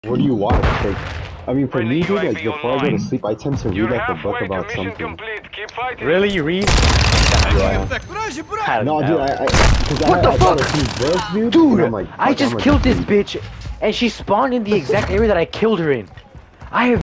What do you watch? Like, I mean, for me, dude, like, before I go to sleep, I tend to read, like, a book about something. Really? You read? Yeah. No, dude, What the fuck? Books, dude, Dude, like, I just killed this bitch, and she spawned in the exact area that I killed her in. I have